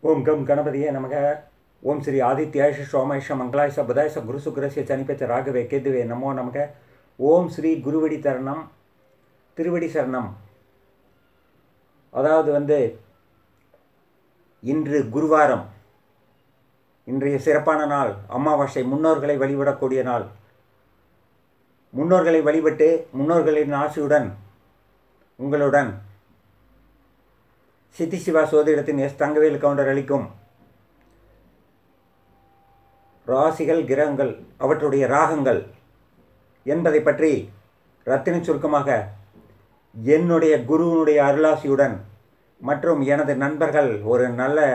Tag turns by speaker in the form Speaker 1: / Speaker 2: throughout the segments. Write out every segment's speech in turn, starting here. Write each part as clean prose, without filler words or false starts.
Speaker 1: ओम गम गणपतिये नमः। ओम श्री आदित्याय सोमाय मंगलाय बुधाय गुरु शुक्रस्य चनिपच राघवे केதுவே नमो नमः। ओम श्री गुरुवடி தரணம் திருவடி சரணம். அதாவது இன்று குருவாரம், இன்றைய சிறப்பான நாள், அமாவாசை, முன்னோர்களை வழிபடக்கூடிய நாள். முன்னோர்களை வழிபட்டு முன்னோர்களின் ஆசியுடன் உங்களுடன் சித்தி சிவா சோதிடத்தின் எஸ் தங்கவேல் கவுண்டர் அளிக்கும் ராசிகள், கிரகங்கள், அவற்றுடைய ராகங்கள் என்பதை பற்றி ரத்தின சுருக்கமாக என்னுடைய குருவினுடைய அருளாசியுடன் மற்றும் எனது நண்பர்கள் ஒரு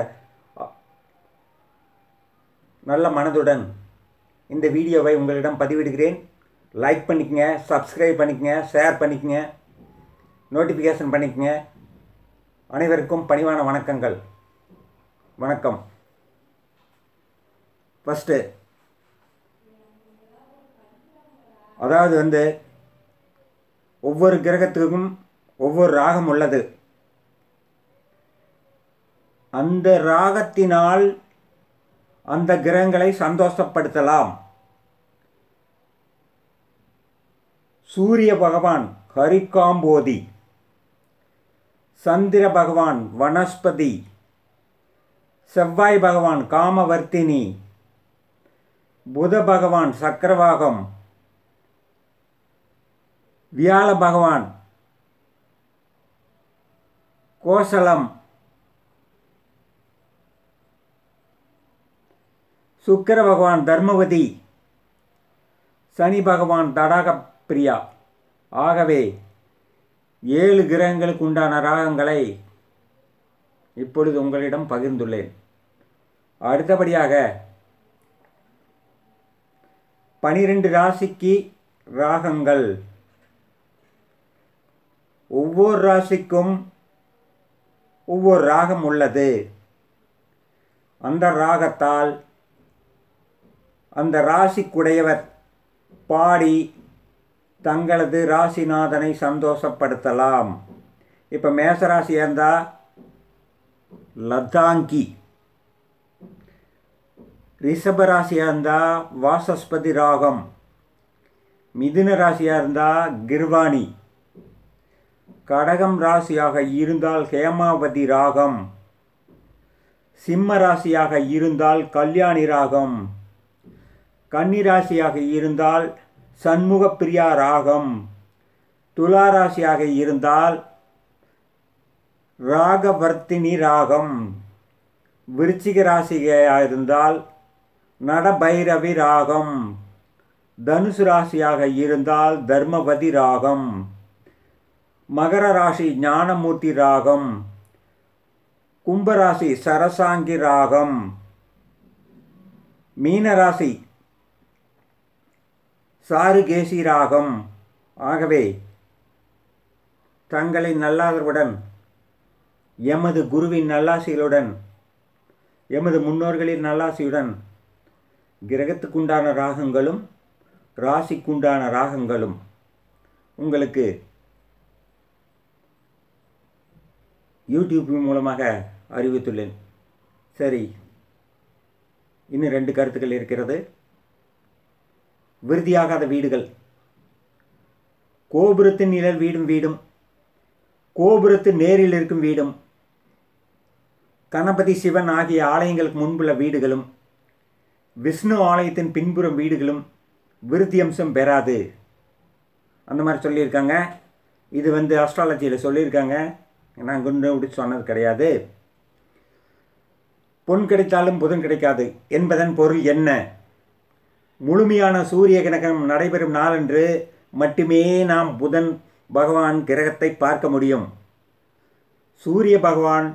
Speaker 1: நல்ல மனதுடன் இந்த வீடியோவை உங்களிடம் பதிவிடுகிறேன். லைக் பண்ணிக்கங்க, சப்ஸ்கிரைப் பண்ணிக்கங்க, ஷேர் பண்ணிக்கங்க, நோட்டிஃபிகேஷன் பண்ணிக்கங்க. அனைவருக்கும் பணிவான வணக்கங்கள். வணக்கம். ஃபஸ்ட்டு அதாவது ஒவ்வொரு கிரகத்துக்கும் ஒவ்வொரு ராகம் உள்ளது. அந்த ராகத்தினால் அந்த கிரகங்களை சந்தோஷப்படுத்தலாம். சூரிய பகவான் ஹரிகாம்போதி, சந்திர பகவான் வனஸ்பதி, செவ்வாய் பகவான் காமவர்த்தினி, புத பகவான் சக்கரவாகம், வியாழ பகவான் கோசலம், சுக்கிர பகவான் தர்மவதி, சனி பகவான் தடாகப்பிரியா. ஆகவே 7 கிரகங்களுக்கு உண்டான ராகங்களை இப்பொழுது உங்களிடம் பகிர்ந்துள்ளேன். அடுத்தபடியாக 12 ராசிக்கு ராகங்கள். ஒவ்வொரு ராசிக்கும் ஒவ்வொரு ராகம் உள்ளது. அந்த ராகத்தால் அந்த ராசிக்குடையவர் பாடி தங்களது ராசிநாதனை சந்தோஷப்படுத்தலாம். இப்போ மேசராசியாக இருந்தால் லதாங்கி, ரிஷபராசியாக இருந்தால் வாசஸ்பதி ராகம், மிதுன ராசியாக இருந்தால் கிர்வாணி, கடகம் ராசியாக இருந்தால் ஹேமாவதி ராகம், சிம்ம ராசியாக இருந்தால் கல்யாணி ராகம், கன்னி ராசியாக இருந்தால் சண்முகப்பிரியா ராகம், துலா ராசியாக இருந்தால் ராகவர்த்தினி ராகம், விருச்சிக ராசியாக இருந்தால் நடபைரவி ராகம், தனுசு ராசியாக இருந்தால் தர்மவதி ராகம், மகர ராசி ஞானமூர்த்தி ராகம், கும்பராசி சரசாங்கி ராகம், மீனராசி சாருகேசி ராகம். ஆகவே தங்களின் நல்லாதரவுடன், எமது குருவின் நல்லாசிகளுடன், எமது முன்னோர்களின் நல்லாசியுடன் கிரகத்துக்குண்டான ராகங்களும் ராசிக்குண்டான ராகங்களும் உங்களுக்கு யூடியூப் மூலமாக அறிவித்துள்ளேன். சரி, இன்னும் 2 கருத்துக்கள் இருக்கிறது. விருத்தியாகாத வீடுகள். கோபுரத்தின் நிழல் வீடும், கோபுரத்து நேரில் இருக்கும் வீடும், கணபதி சிவன் ஆகிய ஆலயங்களுக்கு முன்புள்ள வீடுகளும், விஷ்ணு ஆலயத்தின் பின்புறம் வீடுகளும் விருத்தி அம்சம் பெறாது. அந்த மாதிரி சொல்லியிருக்காங்க. இது அஸ்ட்ராலஜியில் சொல்லியிருக்காங்க. நான் குண்டு சொன்னது கிடையாது. பொன் கிடைத்தாலும் புதன் கிடைக்காது என்பதன் பொருள் என்ன? முழுமையான சூரிய கிரகணம் நடைபெறும் நாளன்று மட்டுமே நாம் புதன் பகவான் கிரகத்தை பார்க்க முடியும். சூரிய பகவான்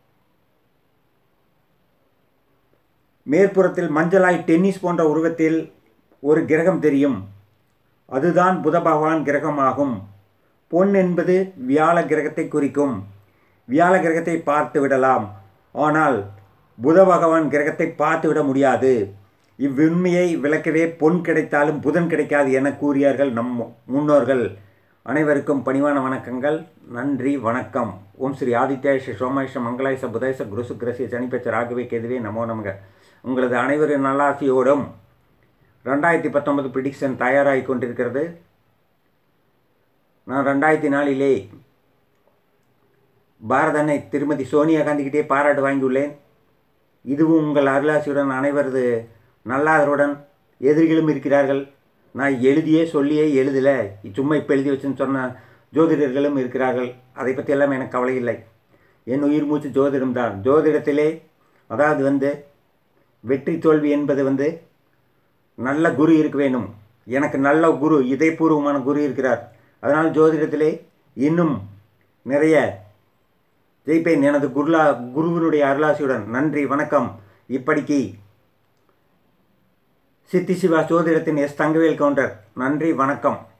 Speaker 1: மேற்புறத்தில் மஞ்சளாய் டென்னிஸ் போன்ற உருவத்தில் ஒரு கிரகம் தெரியும். அதுதான் புத பகவான் கிரகமாகும். பொன் என்பது வியாழ கிரகத்தை குறிக்கும். வியாழ கிரகத்தை பார்த்து விடலாம், ஆனால் புத பகவான் கிரகத்தை பார்த்து விட முடியாது. இவ்வுண்மையை விளக்கவே பொன் கிடைத்தாலும் புதன் கிடைக்காது என கூறியார்கள் நம் முன்னோர்கள். அனைவருக்கும் பணிவான வணக்கங்கள். நன்றி, வணக்கம். ஓம் ஸ்ரீ ஆதித்யாய சோமேஷ மங்களாயச புதேச குருசு கிரசி சனிப்பெச்ச ராகவே கேதுவே நமோ நமக. உங்களது அனைவரின் நல்லாசியோடும் 2019 ப்ரிடிக்ஷன் தயாராகி கொண்டிருக்கிறது. நான் 2004 பாரத அன்னை திருமதி சோனியா காந்திக்கிட்டே பாராட்டு வாங்கியுள்ளேன். இதுவும் உங்கள் அருளாசியுடன் அனைவரது நல்லாதருடன் எதிரிகளும் இருக்கிறார்கள். நான் எழுதியே சொல்லியே எழுதலை, சும்மா இப்போ எழுதி வச்சுன்னு சொன்ன ஜோதிடர்களும் இருக்கிறார்கள். அதை பற்றியெல்லாம் எனக்கு கவலை இல்லை. என் உயிர் மூச்சு ஜோதிடம்தான். ஜோதிடத்திலே அதாவது வெற்றி தோல்வி என்பது நல்ல குரு இருக்க வேண்டும். எனக்கு நல்ல குரு, இதயபூர்வமான குரு இருக்கிறார். அதனால் ஜோதிடத்திலே இன்னும் நிறைய ஜெயிப்பேன் எனது குருவினுடைய அருளாசியுடன். நன்றி, வணக்கம். இப்படிக்கு சித்தி சிவா ஜோதிடத்தின் எஸ் தங்கவேல் கவுண்டர். நன்றி, வணக்கம்.